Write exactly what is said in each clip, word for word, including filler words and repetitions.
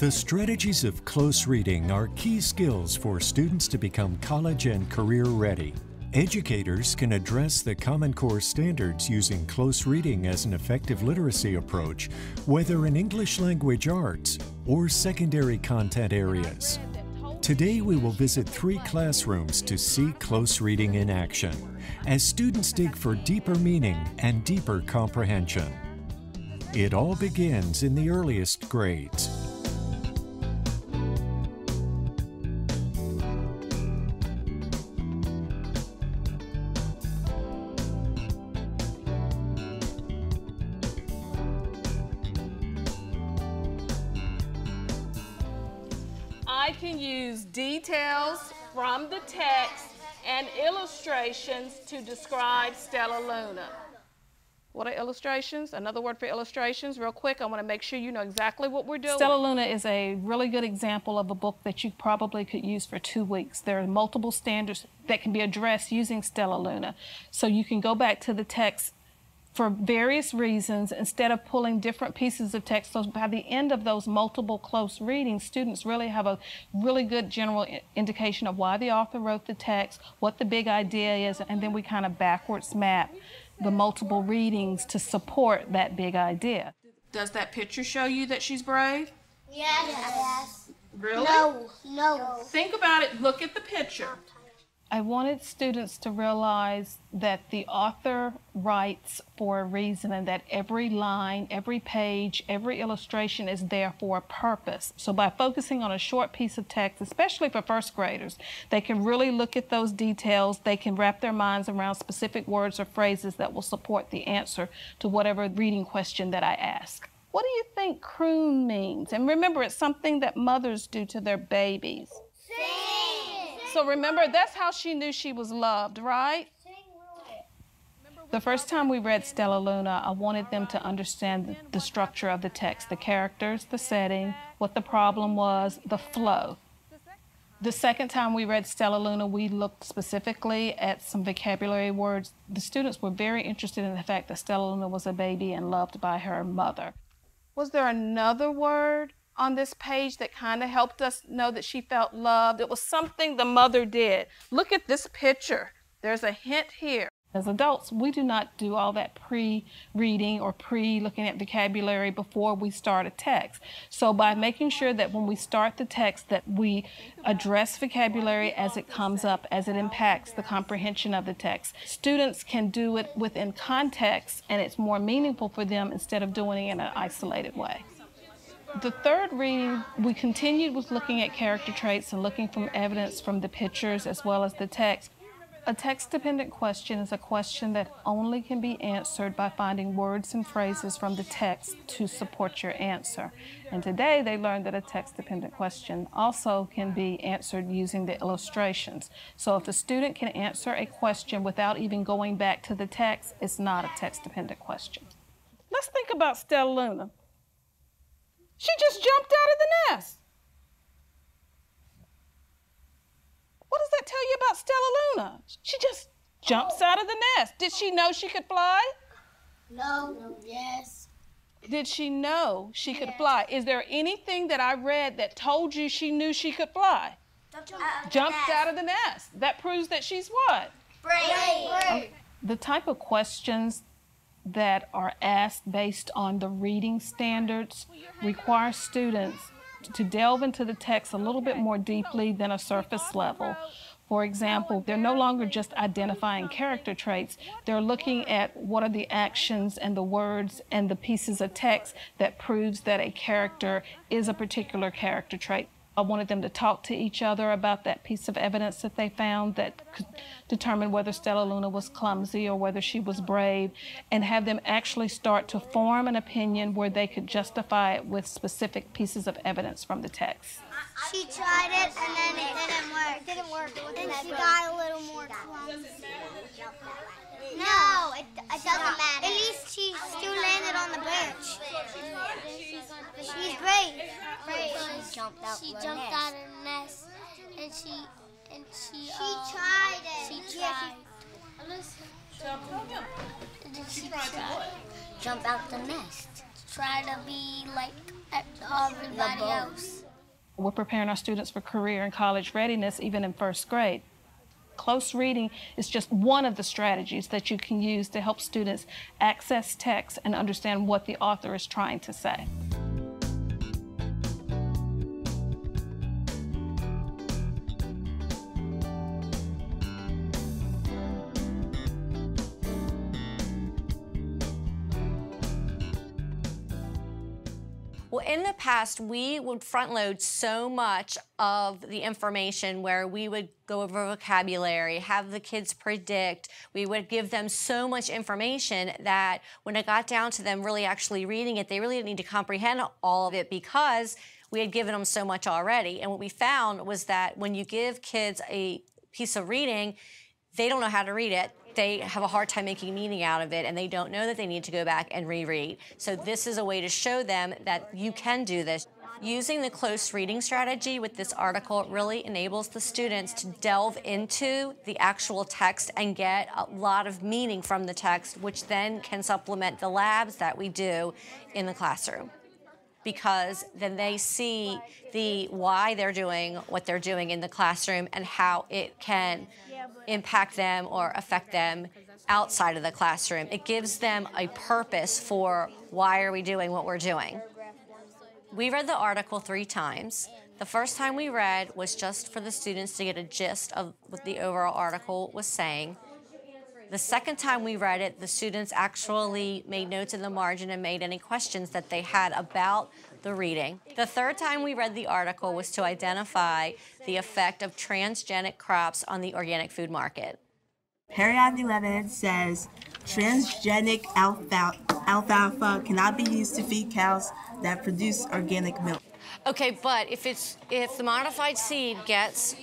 The strategies of close reading are key skills for students to become college and career ready. Educators can address the Common Core standards using close reading as an effective literacy approach, whether in English language arts or secondary content areas. Today we will visit three classrooms to see close reading in action, as students dig for deeper meaning and deeper comprehension. It all begins in the earliest grades. I can use details from the text and illustrations to describe Stellaluna. What are illustrations? Another word for illustrations, real quick, I want to make sure you know exactly what we're doing. Stellaluna is a really good example of a book that you probably could use for two weeks. There are multiple standards that can be addressed using Stellaluna. So you can go back to the text for various reasons, instead of pulling different pieces of text. So by the end of those multiple close readings, students really have a really good general indication of why the author wrote the text, what the big idea is, and then we kind of backwards map the multiple readings to support that big idea. Does that picture show you that she's brave? Yes. Yes. Really? No. No. Think about it. Look at the picture. I wanted students to realize that the author writes for a reason, and that every line, every page, every illustration is there for a purpose. So by focusing on a short piece of text, especially for first graders, they can really look at those details. They can wrap their minds around specific words or phrases that will support the answer to whatever reading question that I ask. What do you think croon means? And remember, it's something that mothers do to their babies. Sing. So remember, that's how she knew she was loved, right? The first time we read Stellaluna, I wanted them to understand the, the structure of the text, the characters, the setting, what the problem was, the flow. The second time we read Stellaluna, we looked specifically at some vocabulary words. The students were very interested in the fact that Stellaluna was a baby and loved by her mother. Was there another word on this page that kind of helped us know that she felt loved? It was something the mother did. Look at this picture. There's a hint here. As adults, we do not do all that pre-reading or pre-looking at vocabulary before we start a text. So by making sure that when we start the text that we address vocabulary as it comes up, as it impacts the comprehension of the text, students can do it within context, and it's more meaningful for them instead of doing it in an isolated way. The third reading, we continued with looking at character traits and looking for evidence from the pictures as well as the text. A text-dependent question is a question that only can be answered by finding words and phrases from the text to support your answer. And today they learned that a text-dependent question also can be answered using the illustrations. So if a student can answer a question without even going back to the text, it's not a text-dependent question. Let's think about Stellaluna. She just jumped out of the nest. What does that tell you about Stellaluna? She just jumps out of the nest. Did she know she could fly? No. Yes. Did she know she could fly? Is there anything that I read that told you she knew she could fly? Jumped out of the nest. That proves that she's what? Brave. The type of questions that are asked based on the reading standards require students to delve into the text a little bit more deeply than a surface level. For example, they're no longer just identifying character traits, they're looking at what are the actions and the words and the pieces of text that proves that a character is a particular character trait. I wanted them to talk to each other about that piece of evidence that they found that could determine whether Stellaluna was clumsy or whether she was brave, and have them actually start to form an opinion where they could justify it with specific pieces of evidence from the text. She tried it and then it didn't work. It didn't work. And she got a little more clumsy. No, it, it doesn't matter. At least she still landed on the bench. She's brave. She jumped out. She jumped out of the nest, and she and she. She uh, tried it. She tried. Listen. She tried to what? Jump out the nest. try to be like everybody else. We're preparing our students for career and college readiness even in first grade. Close reading is just one of the strategies that you can use to help students access text and understand what the author is trying to say. Well, in the past, we would front load so much of the information where we would go over vocabulary, have the kids predict. We would give them so much information that when it got down to them really actually reading it, they really didn't need to comprehend all of it because we had given them so much already. And what we found was that when you give kids a piece of reading, they don't know how to read it. They have a hard time making meaning out of it, and they don't know that they need to go back and reread. So this is a way to show them that you can do this. Using the close reading strategy with this article really enables the students to delve into the actual text and get a lot of meaning from the text, which then can supplement the labs that we do in the classroom. Because then they see the why they're doing what they're doing in the classroom and how it can impact them or affect them outside of the classroom. It gives them a purpose for why are we doing what we're doing. We read the article three times. The first time we read was just for the students to get a gist of what the overall article was saying. The second time we read it, the students actually made notes in the margin and made any questions that they had about the reading. The third time we read the article was to identify the effect of transgenic crops on the organic food market. Paragraph eleven says, transgenic alfalfa, alfalfa cannot be used to feed cows that produce organic milk. Okay, but if it's if the modified seed gets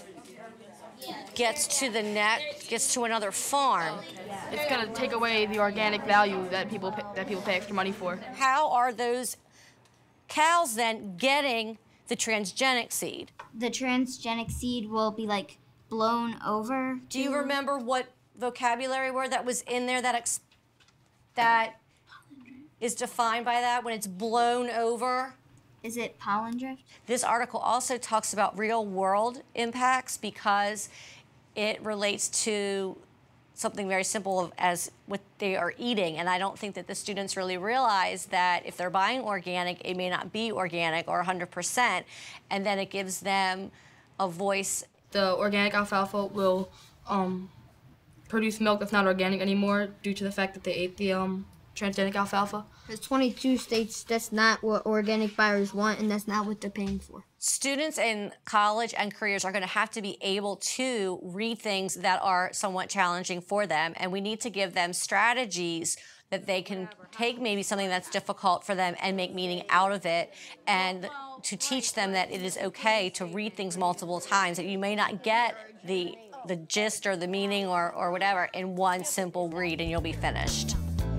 gets to the net, gets to another farm, it's going to take away the organic value that people pay, that people pay extra money for. How are those cows then getting the transgenic seed? The transgenic seed will be like blown over. Do you remember what vocabulary word that was in there that ex that is defined by that when it's blown over? Is it pollen drift? This article also talks about real world impacts because it relates to something very simple as what they are eating. And I don't think that the students really realize that if they're buying organic, it may not be organic or one hundred percent. And then it gives them a voice. The organic alfalfa will um, produce milk that's not organic anymore due to the fact that they ate the um, transgenic alfalfa. There's twenty-two states that's not what organic buyers want, and that's not what they're paying for. Students in college and careers are going to have to be able to read things that are somewhat challenging for them, and we need to give them strategies that they can take maybe something that's difficult for them and make meaning out of it, and to teach them that it is okay to read things multiple times, that you may not get the, the gist or the meaning or, or whatever in one simple read and you'll be finished.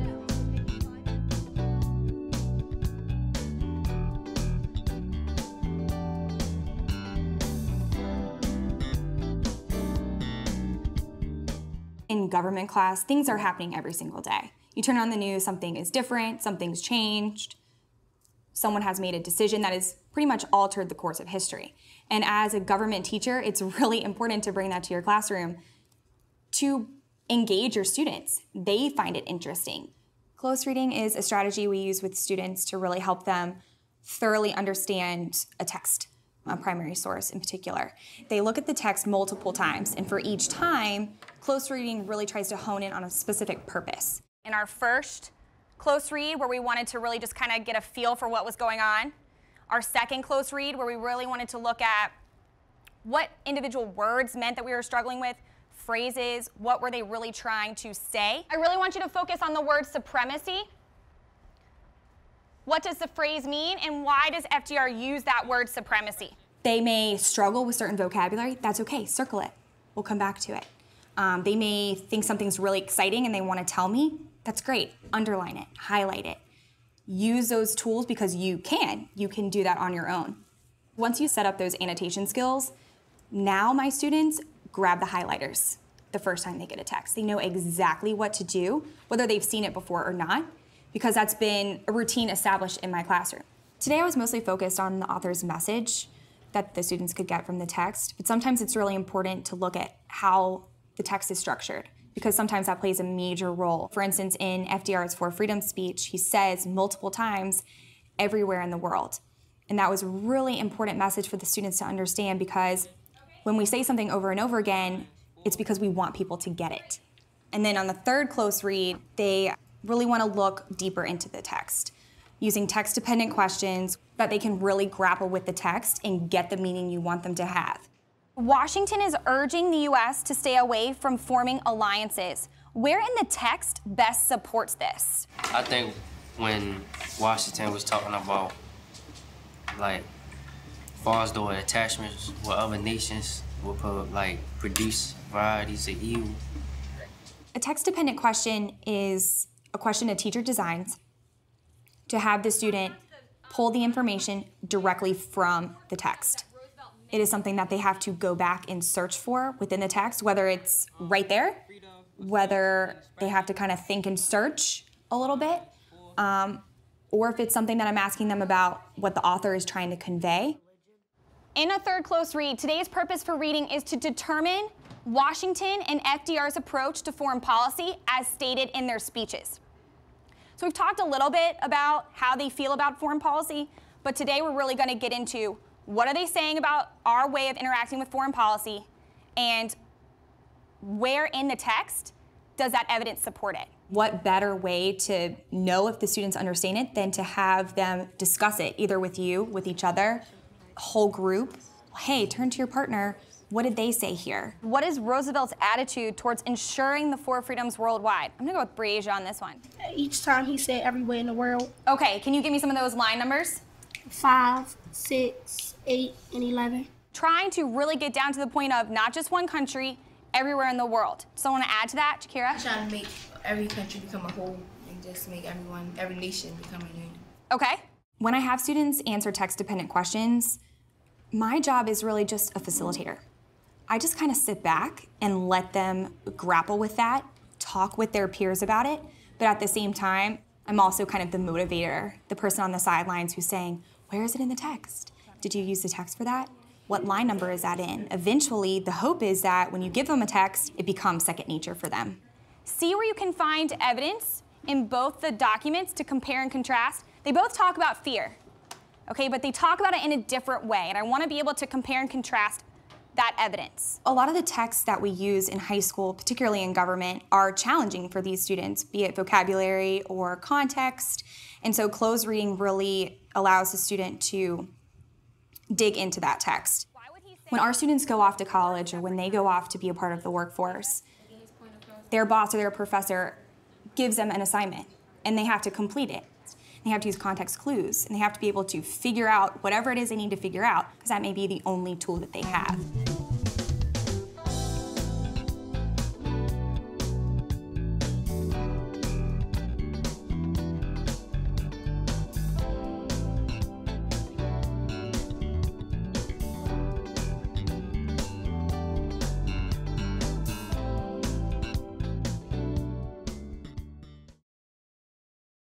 In government class, things are happening every single day. You turn on the news, something is different, something's changed. Someone has made a decision that has pretty much altered the course of history. And as a government teacher, it's really important to bring that to your classroom to engage your students. They find it interesting. Close reading is a strategy we use with students to really help them thoroughly understand a text, a primary source in particular. They look at the text multiple times, and for each time, close reading really tries to hone in on a specific purpose. In our first close read, where we wanted to really just kind of get a feel for what was going on. Our second close read, where we really wanted to look at what individual words meant that we were struggling with, phrases, what were they really trying to say. I really want you to focus on the word supremacy. What does the phrase mean, and why does F D R use that word supremacy? They may struggle with certain vocabulary. That's okay, circle it. We'll come back to it. Um, they may think something's really exciting and they want to tell me. That's great. Underline it, highlight it. Use those tools because you can. You can do that on your own. Once you set up those annotation skills, now my students grab the highlighters the first time they get a text. They know exactly what to do, whether they've seen it before or not. because that's been a routine established in my classroom. Today I was mostly focused on the author's message that the students could get from the text, but sometimes it's really important to look at how the text is structured, because sometimes that plays a major role. For instance, in F D R's For Freedom speech, he says multiple times, everywhere in the world. And that was a really important message for the students to understand, because when we say something over and over again, it's because we want people to get it. And then on the third close read, they really want to look deeper into the text, using text-dependent questions that they can really grapple with the text and get the meaning you want them to have. Washington is urging the U S to stay away from forming alliances. Where in the text best supports this? I think when Washington was talking about, like, far as the attachments with other nations will put, like, produce varieties of evil. A text-dependent question is a question a teacher designs to have the student pull the information directly from the text. It is something that they have to go back and search for within the text, whether it's right there, whether they have to kind of think and search a little bit, um, or if it's something that I'm asking them about what the author is trying to convey. In a third close read, today's purpose for reading is to determine Washington and F D R's approach to foreign policy as stated in their speeches. So we've talked a little bit about how they feel about foreign policy, but today we're really going to get into what are they saying about our way of interacting with foreign policy, and where in the text does that evidence support it? What better way to know if the students understand it than to have them discuss it, either with you, with each other, whole group. Hey, turn to your partner. What did they say here? What is Roosevelt's attitude towards ensuring the four freedoms worldwide? I'm gonna go with Breasia on this one. Each time he said everywhere in the world. Okay, can you give me some of those line numbers? Five, six, eight, and eleven. Trying to really get down to the point of not just one country, everywhere in the world. Someone want to add to that, Shakira? Trying to make every country become a whole and just make everyone, every nation become a unit. Okay. When I have students answer text-dependent questions, my job is really just a facilitator. I just kind of sit back and let them grapple with that, talk with their peers about it, but at the same time, I'm also kind of the motivator, the person on the sidelines who's saying, where is it in the text? Did you use the text for that? What line number is that in? Eventually, the hope is that when you give them a text, it becomes second nature for them. See where you can find evidence in both the documents to compare and contrast. They both talk about fear, okay, but they talk about it in a different way, and I want to be able to compare and contrast that evidence. A lot of the texts that we use in high school, particularly in government, are challenging for these students, be it vocabulary or context, and so closed reading really allows the student to dig into that text. When our students go off to college or when they go off to be a part of the workforce, their boss or their professor gives them an assignment, and they have to complete it. They have to use context clues, and they have to be able to figure out whatever it is they need to figure out, because that may be the only tool that they have.